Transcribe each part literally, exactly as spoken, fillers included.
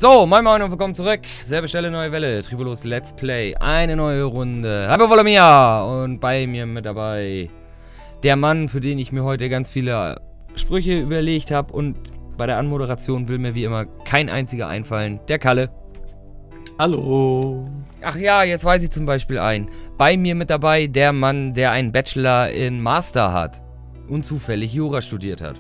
So, moin moin und willkommen zurück. Selbe Stelle, neue Welle. Trivolos Let's Play. Eine neue Runde. Hallo Volomia. Und bei mir mit dabei der Mann, für den ich mir heute ganz viele Sprüche überlegt habe. Und bei der Anmoderation will mir wie immer kein einziger einfallen. Der Kalle. Hallo. Ach ja, jetzt weiß ich zum Beispiel einen. Bei mir mit dabei der Mann, der einen Bachelor in Master hat. Und zufällig Jura studiert hat.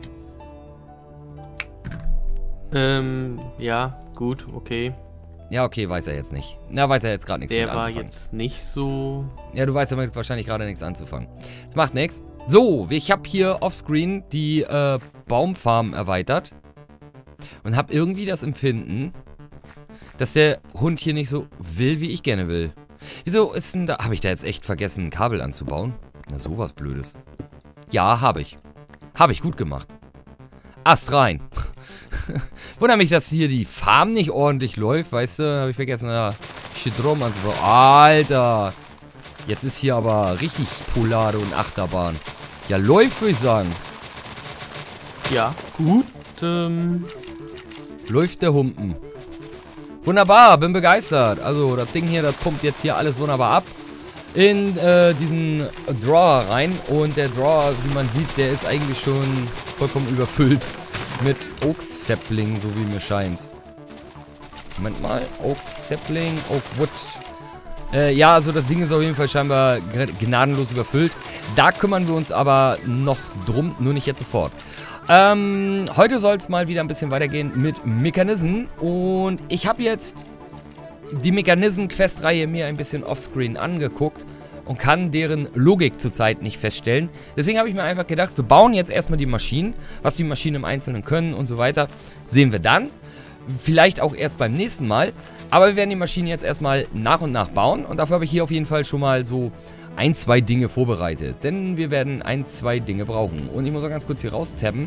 Ähm, ja, gut, okay. Ja, okay, weiß er jetzt nicht. Na, weiß er jetzt gerade nichts Der mit anzufangen. war jetzt nicht so... Ja, du weißt damit wahrscheinlich gerade nichts anzufangen. Das macht nichts. So, ich habe hier offscreen die äh, Baumfarm erweitert. Und habe irgendwie das Empfinden, dass der Hund hier nicht so will, wie ich gerne will. Wieso ist denn da... Habe ich da jetzt echt vergessen, ein Kabel anzubauen? Na, sowas Blödes. Ja, habe ich. Habe ich gut gemacht. Ast rein. Wundert mich, dass hier die Farm nicht ordentlich läuft, weißt du? Habe ich vergessen, ja. Shit rum, also, Alter. Jetzt ist hier aber richtig Polade und Achterbahn. Ja, läuft, würde ich sagen. Ja, gut. Ähm. Läuft der Humpen. Wunderbar, bin begeistert. Also, das Ding hier, das pumpt jetzt hier alles wunderbar ab. In äh, diesen Drawer rein. Und der Drawer, wie man sieht, der ist eigentlich schon vollkommen überfüllt. Mit Oak Sapling, so wie mir scheint. Moment mal. Oak Sapling, Oak Wood. Äh, ja, also das Ding ist auf jeden Fall scheinbar gnadenlos überfüllt. Da kümmern wir uns aber noch drum, nur nicht jetzt sofort. Ähm, heute soll es mal wieder ein bisschen weitergehen mit Mechanismen. Und ich habe jetzt die Mechanismen-Quest-Reihe mir ein bisschen offscreen angeguckt. Und kann deren Logik zurzeit nicht feststellen. Deswegen habe ich mir einfach gedacht, wir bauen jetzt erstmal die Maschinen. Was die Maschinen im Einzelnen können und so weiter, sehen wir dann. Vielleicht auch erst beim nächsten Mal. Aber wir werden die Maschinen jetzt erstmal nach und nach bauen. Und dafür habe ich hier auf jeden Fall schon mal so ein, zwei Dinge vorbereitet. Denn wir werden ein, zwei Dinge brauchen. Und ich muss auch ganz kurz hier raustabben.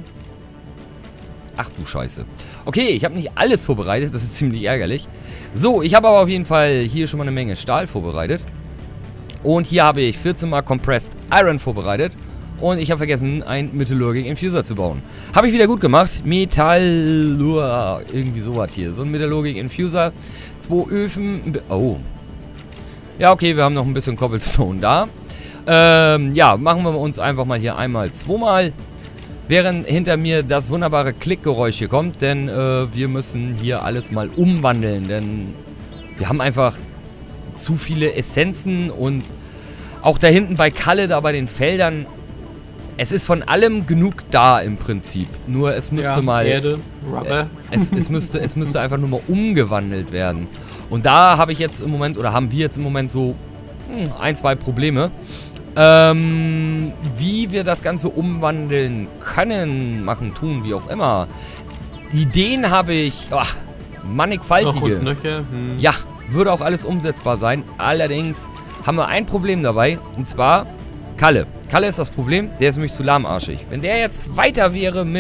Ach du Scheiße. Okay, ich habe nicht alles vorbereitet. Das ist ziemlich ärgerlich. So, ich habe aber auf jeden Fall hier schon mal eine Menge Stahl vorbereitet. Und hier habe ich vierzehn mal Compressed Iron vorbereitet. Und ich habe vergessen, ein Metallurgic Infuser zu bauen. Habe ich wieder gut gemacht. Metallur... Irgendwie sowas hier. So ein Metallurgic Infuser. Zwei Öfen... Oh. Ja, okay, wir haben noch ein bisschen Cobblestone da. Ähm, ja, machen wir uns einfach mal hier einmal zweimal. Während hinter mir das wunderbare Klickgeräusch hier kommt. Denn äh, wir müssen hier alles mal umwandeln. Denn wir haben einfach... zu viele Essenzen und auch da hinten bei Kalle, da bei den Feldern, es ist von allem genug da im Prinzip. Nur es müsste ja, mal... Erde, Rubber. Äh, es, es, müsste, es müsste einfach nur mal umgewandelt werden. Und da habe ich jetzt im Moment, oder haben wir jetzt im Moment so hm, ein, zwei Probleme. Ähm, wie wir das Ganze umwandeln können, machen, tun, wie auch immer. Ideen habe ich, ach, mannigfaltige. Noch und nöcher, hm. Ja. Würde auch alles umsetzbar sein. Allerdings haben wir ein Problem dabei. Und zwar Kalle. Kalle ist das Problem. Der ist nämlich zu lahmarschig. Wenn der jetzt weiter wäre mit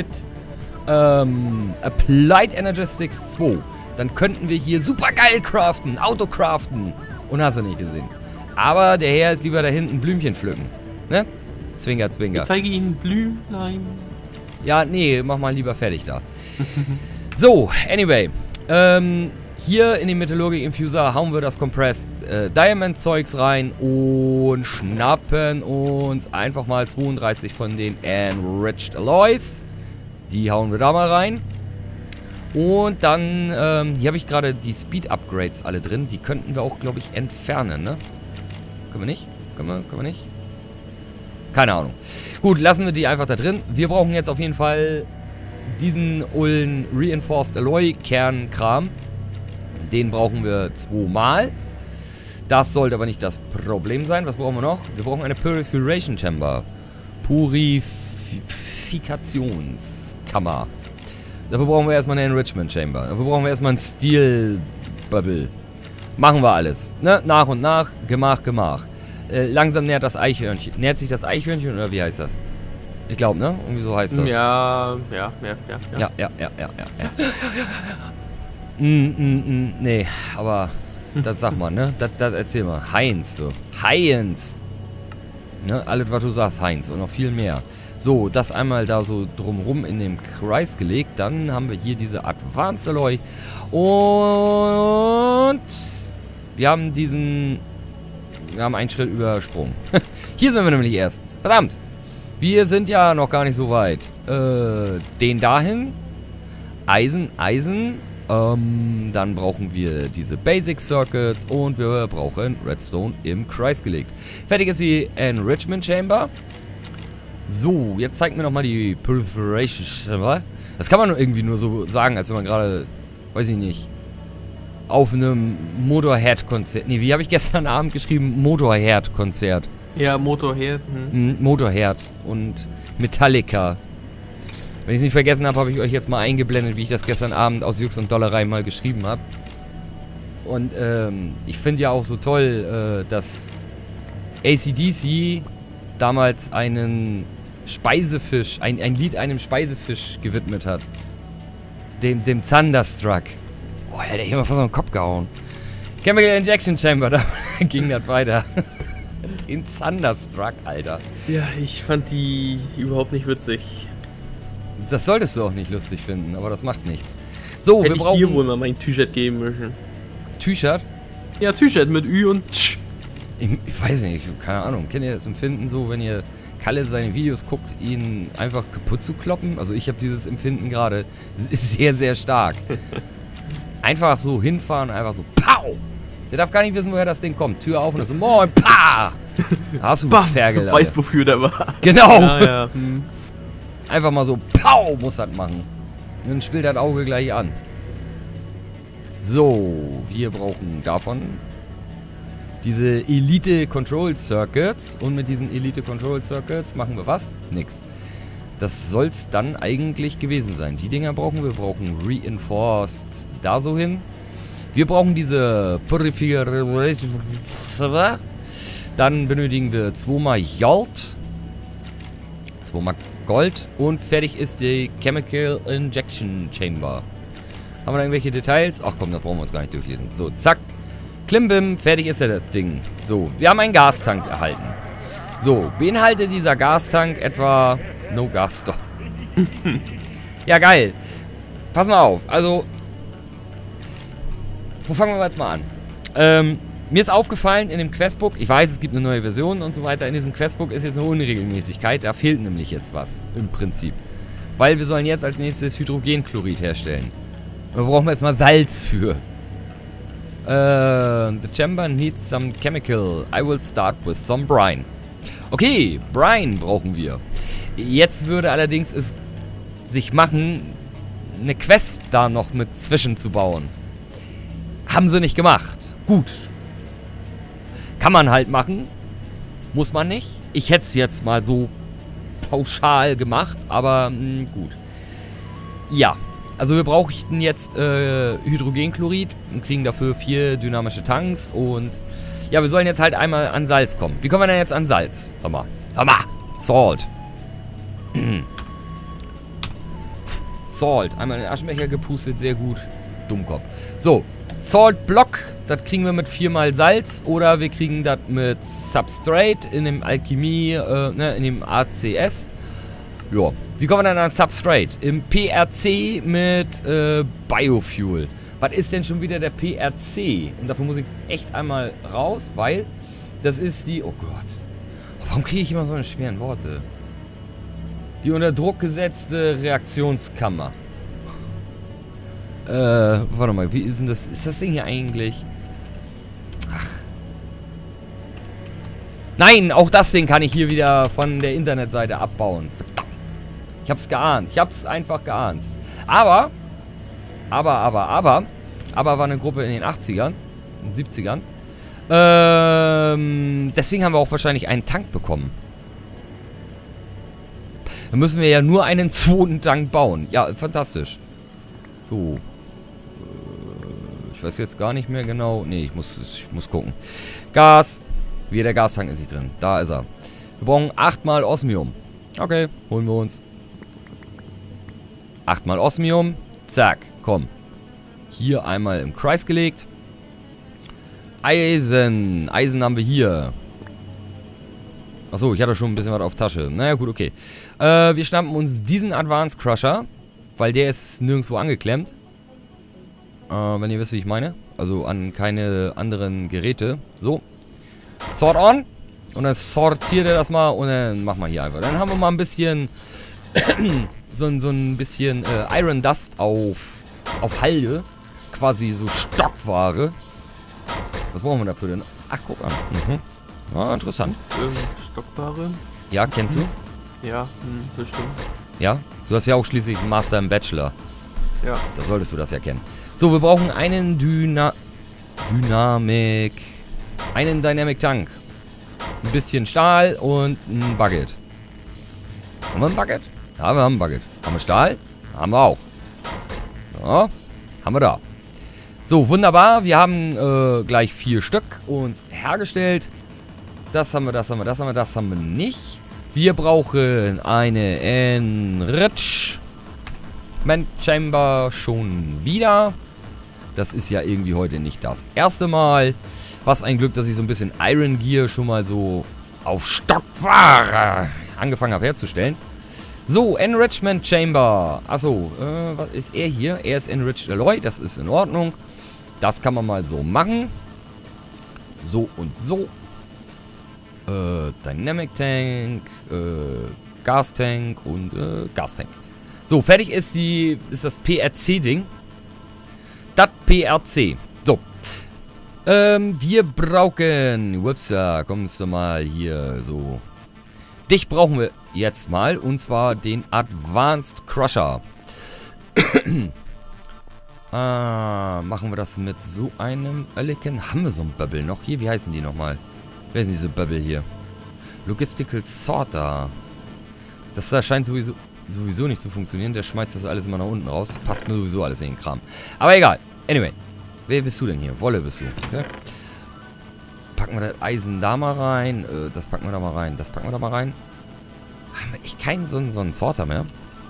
ähm, Applied Energistics zwei, dann könnten wir hier super geil craften, Auto craften. Und hast du nicht gesehen. Aber der Herr ist lieber da hinten Blümchen pflücken. Ne? Zwinker, zwinker. Ich zeige Ihnen Blümlein. Ja, nee, mach mal lieber fertig da. So, anyway. Ähm... Hier in den Metallurgic Infuser hauen wir das Compressed äh, Diamond Zeugs rein und schnappen uns einfach mal zweiunddreißig von den Enriched Alloys. Die hauen wir da mal rein. Und dann, ähm, hier habe ich gerade die Speed Upgrades alle drin. Die könnten wir auch, glaube ich, entfernen, ne? Können wir nicht? Können wir, können wir nicht? Keine Ahnung. Gut, lassen wir die einfach da drin. Wir brauchen jetzt auf jeden Fall diesen ollen Reinforced Alloy Kernkram. Den brauchen wir zweimal. Das sollte aber nicht das Problem sein. Was brauchen wir noch? Wir brauchen eine Purification Chamber. Purifikationskammer. Dafür brauchen wir erstmal eine Enrichment Chamber. Dafür brauchen wir erstmal ein Steel Bubble. Machen wir alles. Ne? Nach und nach. Gemach, gemach. Äh, langsam nähert das Eichhörnchen. Nähert sich das Eichhörnchen oder wie heißt das? Ich glaube, ne? Irgendwie so heißt das. Ja, ja, ja, ja. Ja, ja, ja, ja, ja. ja. Mm, mm, mm, nee, aber das sag mal, ne? Das, das erzähl mal. Heinz, du. Heinz. Ne? Alles, was du sagst, Heinz. Und noch viel mehr. So, das einmal da so drumrum in dem Kreis gelegt. Dann haben wir hier diese Advanced Alloy. Und wir haben diesen... Wir haben einen Schritt übersprungen. Hier sind wir nämlich erst. Verdammt. Wir sind ja noch gar nicht so weit. Äh, den dahin. Eisen, Eisen. Ähm, dann brauchen wir diese Basic Circuits. Und wir brauchen Redstone im Kreis gelegt. Fertig ist die Enrichment Chamber. So, jetzt zeigt mir nochmal die Proliferation Chamber. Das kann man irgendwie nur so sagen, als wenn man gerade, weiß ich nicht, auf einem Motorhead-Konzert. Ne, wie habe ich gestern Abend geschrieben? Motorhead-Konzert. Ja, Motorhead. Hm. Mhm, Motorhead und Metallica. Wenn ich es nicht vergessen habe, habe ich euch jetzt mal eingeblendet, wie ich das gestern Abend aus Jux und Dollerei mal geschrieben habe. Und ähm, ich finde ja auch so toll, äh, dass A C D C damals einen Speisefisch, ein, ein Lied einem Speisefisch gewidmet hat. Dem, dem Thunderstruck. Oh, Alter, ich hab mir fast auf den Kopf gehauen. Chemical Injection Chamber, da ging das weiter. Den Thunderstruck, Alter. Ja, ich fand die überhaupt nicht witzig. Das solltest du auch nicht lustig finden, aber das macht nichts. So, Hätte wir ich brauchen... dir wohl mal mein T-Shirt geben müssen. T-Shirt? Ja, T-Shirt mit Ü und Tsch. Ich, ich weiß nicht, keine Ahnung. Kennt ihr das Empfinden so, wenn ihr Kalle seine Videos guckt, ihn einfach kaputt zu kloppen? Also ich habe dieses Empfinden gerade sehr, sehr stark. Einfach so hinfahren, einfach so Pau! Der darf gar nicht wissen, woher das Ding kommt. Tür auf und das so Moin, Pa! Da hast du Ferkel. Ich weiß, wofür der war. Genau! Ja, ja. Hm. Einfach mal so Pau muss das machen. Und dann schwillt das Auge gleich an. So, wir brauchen davon diese Elite Control Circuits. Und mit diesen Elite Control Circuits machen wir was? Nix. Das soll es dann eigentlich gewesen sein. Die Dinger brauchen wir. Wir brauchen Reinforced da so hin. Wir brauchen diese Purification. Dann benötigen wir zweimal Gold. Zweimal Gold. Und fertig ist die Chemical Injection Chamber. Haben wir da irgendwelche Details? Ach komm, das brauchen wir uns gar nicht durchlesen. So, zack. Klimbim, fertig ist ja das Ding. So, wir haben einen Gastank erhalten. So, beinhaltet dieser Gastank etwa... No Gas Store. Ja, geil. Pass mal auf. Also, wo fangen wir jetzt mal an? Ähm, mir ist aufgefallen in dem Questbook, ich weiß, es gibt eine neue Version und so weiter, in diesem Questbook ist jetzt eine Unregelmäßigkeit, da fehlt nämlich jetzt was, im Prinzip. Weil wir sollen jetzt als nächstes Hydrogenchlorid herstellen. Da brauchen wir jetzt mal Salz für. Äh, the chamber needs some chemical. I will start with some brine. Okay, Brine brauchen wir. Jetzt würde allerdings es sich machen, eine Quest da noch mit zwischen zu bauen. Haben sie nicht gemacht. Gut. Kann man halt machen. Muss man nicht. Ich hätte es jetzt mal so pauschal gemacht, aber mh, gut. Ja, also wir brauchten jetzt äh, Hydrogenchlorid und kriegen dafür vier dynamische Tanks und ja, wir sollen jetzt halt einmal an Salz kommen. Wie kommen wir denn jetzt an Salz? Hör mal. Hör mal. Salt. Salt. Einmal in den Aschenbecher gepustet, sehr gut. Dummkopf. So, Salt Block, das kriegen wir mit viermal Salz oder wir kriegen das mit Substrate in dem Alchemie, äh, ne, in dem A C S. Ja, wie kommen wir dann an Substrate? Im P R C mit äh, Biofuel. Was ist denn schon wieder der P R C? Und dafür muss ich echt einmal raus, weil das ist die... Oh Gott. Warum kriege ich immer so eine schweren Worte? Die unter Druck gesetzte Reaktionskammer. Äh, warte mal, wie ist denn das? Ist das Ding hier eigentlich? Ach. Nein, auch das Ding kann ich hier wieder von der Internetseite abbauen. Verdammt. Ich hab's geahnt. Ich hab's einfach geahnt. Aber, aber, aber, aber, aber war eine Gruppe in den achtzigern, in den siebzigern. Ähm, deswegen haben wir auch wahrscheinlich einen Tank bekommen. Dann müssen wir ja nur einen zweiten Tank bauen. Ja, fantastisch. So. Ich weiß jetzt gar nicht mehr genau. Nee, ich muss, ich muss gucken. Gas. Wie der Gastank ist nicht drin. Da ist er. Wir brauchen achtmal Osmium. Okay, holen wir uns. achtmal Osmium. Zack, komm. Hier einmal im Kreis gelegt. Eisen. Eisen haben wir hier. Achso, ich hatte schon ein bisschen was auf Tasche. Naja, gut, okay. Äh, wir schnappen uns diesen Advanced Crusher, weil der ist nirgendwo angeklemmt. Äh, wenn ihr wisst, wie ich meine. Also an keine anderen Geräte. So. Sword on. Und dann sortiert er das mal und dann machen wir hier einfach. Dann haben wir mal ein bisschen so, so ein bisschen äh, Iron Dust auf, auf Halde. Quasi so Stockware. Was brauchen wir dafür denn? Ach, guck an. Mhm. Ja, interessant. Ähm, Stockware? Ja, kennst du? Ja, hm, bestimmt. Ja? Du hast ja auch schließlich einen Master im Bachelor. Ja. Da solltest du das ja kennen. So, wir brauchen einen Dyna... Dynamik... Einen Dynamic Tank. Ein bisschen Stahl und ein Bucket. Haben wir ein Bucket? Ja, wir haben ein Bucket. Haben wir Stahl? Haben wir auch. Ja, haben wir da. So, wunderbar. Wir haben äh, gleich vier Stück uns hergestellt. Das haben wir, das haben wir, das haben wir, das haben wir nicht. Wir brauchen eine Enrichment Chamber schon wieder. Das ist ja irgendwie heute nicht das erste Mal. Was ein Glück, dass ich so ein bisschen Iron Gear schon mal so auf Stockware angefangen habe herzustellen. So, Enrichment Chamber. Achso, äh, was ist er hier? Er ist Enriched Alloy, das ist in Ordnung. Das kann man mal so machen. So und so. Äh, Dynamic Tank, äh, Gas Tank und äh, Gas Tank. So, fertig ist die, ist das P R C-Ding. Das P R C. So. Ähm, wir brauchen, Wupsa, kommst du mal hier, so. Dich brauchen wir jetzt mal, und zwar den Advanced Crusher. Ah, machen wir das mit so einem Ölleken? Haben wir so ein Bubble noch hier? Wie heißen die nochmal? Wer ist diese Bubble hier? Logistical Sorter. Das da scheint sowieso, sowieso nicht zu funktionieren. Der schmeißt das alles immer nach unten raus. Passt mir sowieso alles in den Kram. Aber egal. Anyway. Wer bist du denn hier? Wolle bist du. Okay. Packen wir das Eisen da mal rein. Äh, das packen wir da mal rein. Das packen wir da mal rein. Haben wir echt keinen so, so einen Sorter mehr?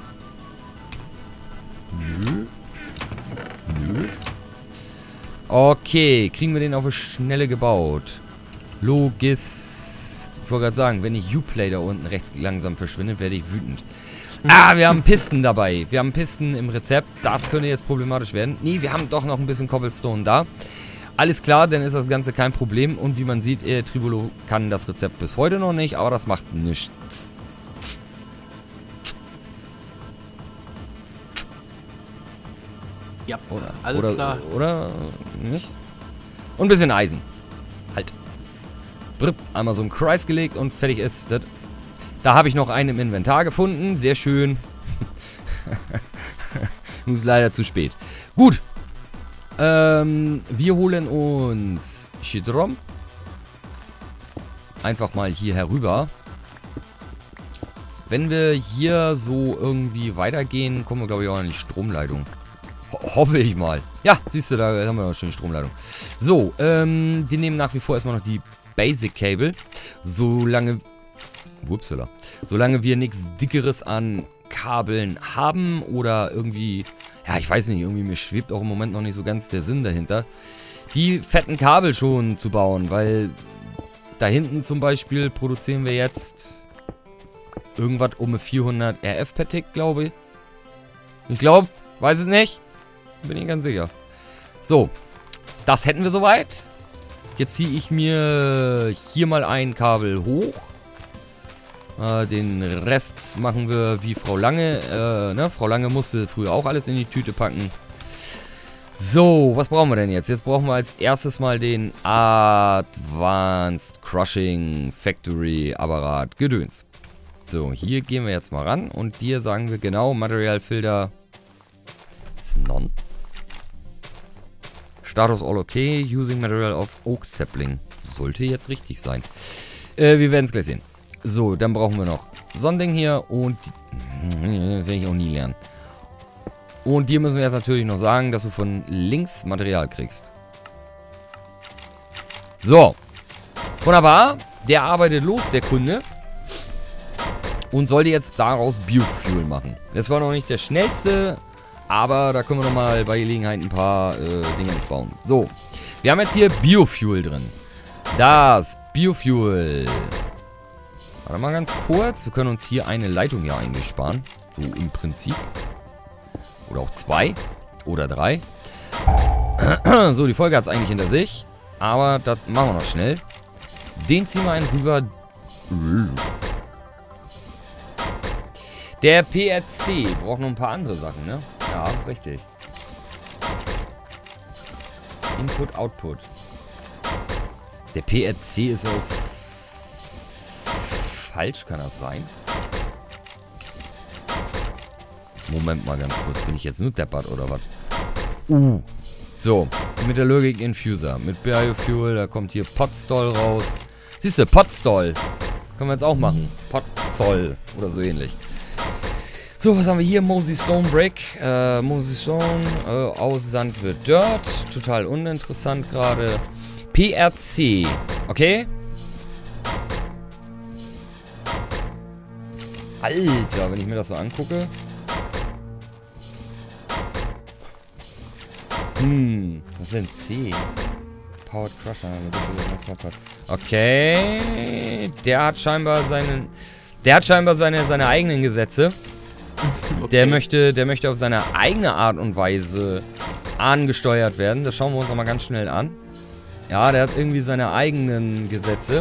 Nö. Nö. Okay, kriegen wir den auf eine Schnelle gebaut. Logis. Ich wollte gerade sagen, wenn ich Uplay da unten rechts langsam verschwindet, werde ich wütend. Ah, wir haben Pisten dabei. Wir haben Pisten im Rezept. Das könnte jetzt problematisch werden. Nee, wir haben doch noch ein bisschen Cobblestone da. Alles klar, dann ist das Ganze kein Problem. Und wie man sieht, äh, Tribolo kann das Rezept bis heute noch nicht, aber das macht nichts. Ja, oder, alles oder, klar. Oder nicht? Und ein bisschen Eisen. Halt. Brr, einmal so einen Kreis gelegt und fertig ist das. Da habe ich noch einen im Inventar gefunden. Sehr schön. Ist leider zu spät. Gut. Ähm, wir holen uns Chidrom. Einfach mal hier herüber. Wenn wir hier so irgendwie weitergehen, kommen wir, glaube ich, auch an die Stromleitung. Ho hoffe ich mal. Ja, siehst du, da haben wir noch schön Stromleitung. So, ähm, wir nehmen nach wie vor erstmal noch die Basic Cable. Solange... Upsala. Solange wir nichts Dickeres an Kabeln haben oder irgendwie... Ja, ich weiß nicht, irgendwie mir schwebt auch im Moment noch nicht so ganz der Sinn dahinter, die fetten Kabel schon zu bauen, weil da hinten zum Beispiel produzieren wir jetzt irgendwas um vierhundert R F per Tick, glaube ich. Ich glaube, weiß es nicht. Bin ich ganz sicher. So, das hätten wir soweit. Jetzt ziehe ich mir hier mal ein Kabel hoch. Äh, den Rest machen wir wie Frau Lange. Äh, ne? Frau Lange musste früher auch alles in die Tüte packen. So, was brauchen wir denn jetzt? Jetzt brauchen wir als erstes mal den Advanced Crushing Factory Apparat Gedöns. So, hier gehen wir jetzt mal ran und dir sagen wir genau, Materialfilter ist none. Status all okay, using material of Oak Sapling. Sollte jetzt richtig sein. Äh, wir werden es gleich sehen. So, dann brauchen wir noch so ein Ding hier und die, werde ich auch nie lernen. Und dir müssen wir jetzt natürlich noch sagen, dass du von links Material kriegst. So. Wunderbar. Der arbeitet los, der Kunde. Und sollte jetzt daraus Biofuel machen. Das war noch nicht der schnellste, aber da können wir nochmal bei Gelegenheit ein paar äh, Dinge bauen. So. Wir haben jetzt hier Biofuel drin. Das Biofuel Warte mal ganz kurz. Wir können uns hier eine Leitung ja eigentlich sparen. So im Prinzip. Oder auch zwei. Oder drei. So, die Folge hat es eigentlich hinter sich. Aber das machen wir noch schnell. Den ziehen wir einen rüber. Der P R C braucht noch ein paar andere Sachen, ne? Ja, richtig. Input, Output. Der P R C ist auf... Falsch, kann das sein? Moment mal ganz kurz. Bin ich jetzt nur deppert oder was? Uh. So. Metallurgic Infuser. Mit Biofuel. Da kommt hier Potstall raus. Siehst du, Potstall. Können wir jetzt auch machen. Potzoll. Oder so ähnlich. So, was haben wir hier? Mosey Stone Brick. Äh, Mosey Stone. Äh, aus Sand wird Dirt. Total uninteressant gerade. P R C. Okay. Alter, wenn ich mir das so angucke. Hm, was ist denn C? Powered Crusher. Okay. Der hat scheinbar seinen. Der hat scheinbar seine, seine eigenen Gesetze. Okay. Der möchte, der möchte auf seine eigene Art und Weise angesteuert werden. Das schauen wir uns nochmal ganz schnell an. Ja, der hat irgendwie seine eigenen Gesetze.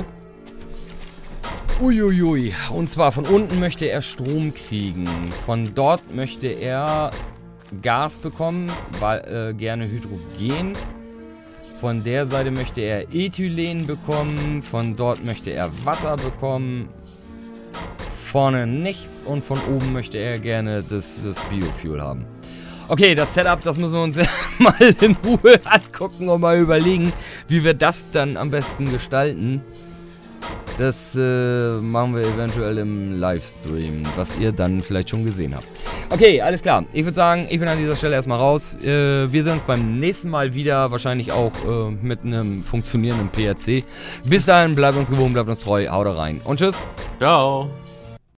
Uiuiui. Und zwar von unten möchte er Strom kriegen. Von dort möchte er Gas bekommen, weil, äh, gerne Hydrogen. Von der Seite möchte er Ethylen bekommen. Von dort möchte er Wasser bekommen. Vorne nichts. Und von oben möchte er gerne das, das Biofuel haben. Okay, das Setup, das müssen wir uns mal in Ruhe angucken und mal überlegen, wie wir das dann am besten gestalten. Das äh, machen wir eventuell im Livestream, was ihr dann vielleicht schon gesehen habt. Okay, alles klar. Ich würde sagen, ich bin an dieser Stelle erstmal raus. Äh, wir sehen uns beim nächsten Mal wieder, wahrscheinlich auch äh, mit einem funktionierenden P R C. Bis dahin, bleibt uns gewogen, bleibt uns treu, haut rein und tschüss. Ciao.